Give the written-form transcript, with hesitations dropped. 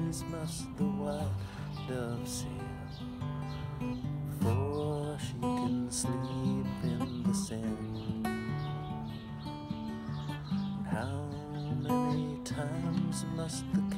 seas must the white dove sail before she can sleep in the sand? And how many times must the